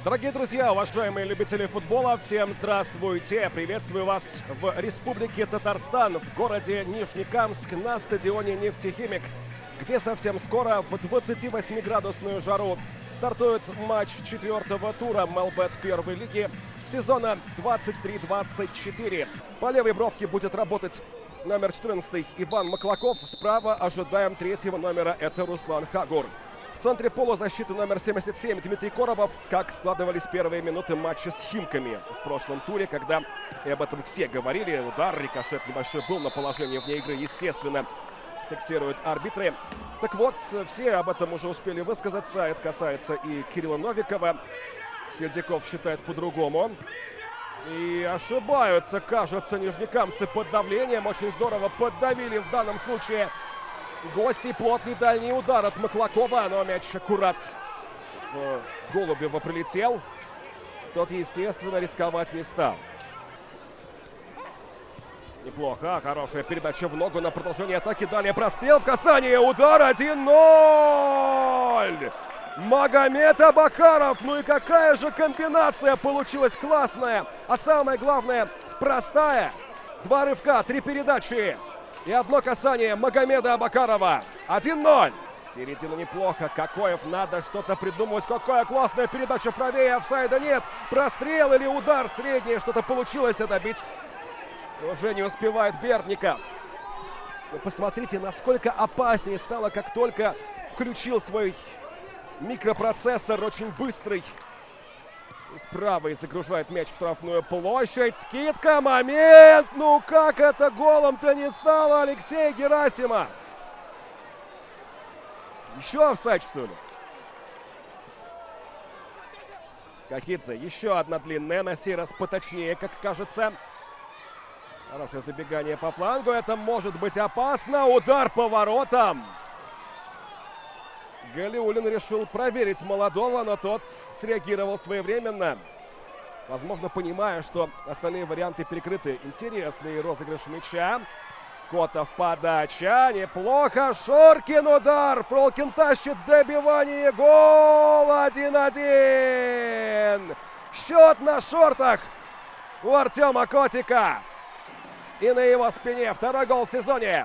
Дорогие друзья, уважаемые любители футбола, всем здравствуйте! Приветствую вас в Республике Татарстан, в городе Нижнекамск, на стадионе «Нефтехимик», где совсем скоро в 28-градусную жару стартует матч 4-го тура МЛБ первой лиги сезона 23-24. По левой бровке будет работать номер 14 Иван Маклаков. Справа ожидаем третьего номера, это Руслан Хагур. В центре полузащиты номер 77 Дмитрий Коробов. Как складывались первые минуты матча с Химками в прошлом туре, когда, и об этом все говорили, удар, рикошет небольшой был, на положении вне игры, естественно, фиксируют арбитры. Так вот, все об этом уже успели высказаться. Это касается и Кирилла Новикова. Сердяков считает по-другому. И ошибаются, кажется, нижнекамцы под давлением. Очень здорово поддавили в данном случае гости. Плотный дальний удар от Маклакова, но мяч аккурат в Голубева прилетел. Тот, естественно, рисковать не стал. Неплохо, хорошая передача в ногу на продолжение атаки. Далее прострел в касание, удар 1-0! Магомед Абакаров, ну и какая же комбинация получилась классная, а самое главное, простая. Два рывка, три передачи и одно касание Магомеда Абакарова. 1-0. Середина неплохо. Кокоев, надо что-то придумывать. Какая классная передача правее, офсайда нет. Прострел или удар средний, что-то получилось добить. Уже не успевает Бердников. Но посмотрите, насколько опаснее стало, как только включил свой микропроцессор, очень быстрый. Справа загружает мяч в штрафную площадь. Скидка, момент! Ну как это голом-то не стало, Алексей Герасимов? Еще офсайд, что ли? Кахидзе, еще одна длинная, на сей раз поточнее, как кажется. Хорошее забегание по флангу, это может быть опасно. Удар по воротам. Галиуллин решил проверить молодого, но тот среагировал своевременно. Возможно, понимая, что остальные варианты перекрыты. Интересный розыгрыш мяча. Котов подача. Неплохо. Шоркин удар. Фролкин тащит добивание. Гол 1-1. Счет на шортах у Артема Котика. И на его спине второй гол в сезоне.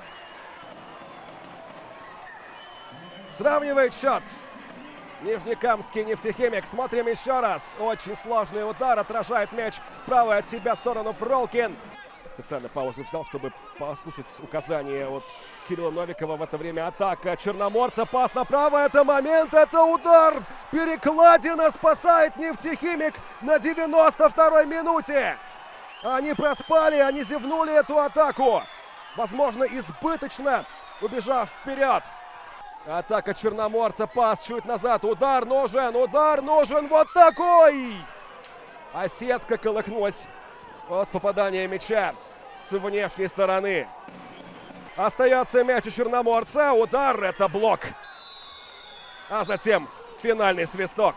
Сравнивает счет Нижнекамский нефтехимик. Смотрим еще раз. Очень сложный удар. Отражает мяч в правую от себя сторону Фролкин. Специально паузу взял, чтобы послушать указания от Кирилла Новикова. В это время атака Черноморца. Пас направо. Это момент. Это удар. Перекладина спасает нефтехимик на 92-й минуте. Они проспали. Они зевнули эту атаку. Возможно, избыточно убежав вперед. Атака Черноморца, пас чуть назад, удар нужен, вот такой! А сетка колыхнулась от попадания мяча с внешней стороны. Остается мяч у Черноморца, удар, это блок. А затем финальный свисток.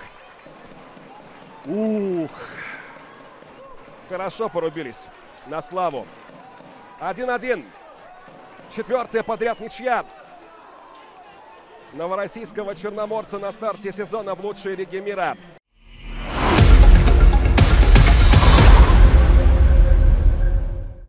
Ух! Хорошо порубились на славу. 1-1. Четвертая подряд ничья новороссийского Черноморца на старте сезона в лучшей лиге мира.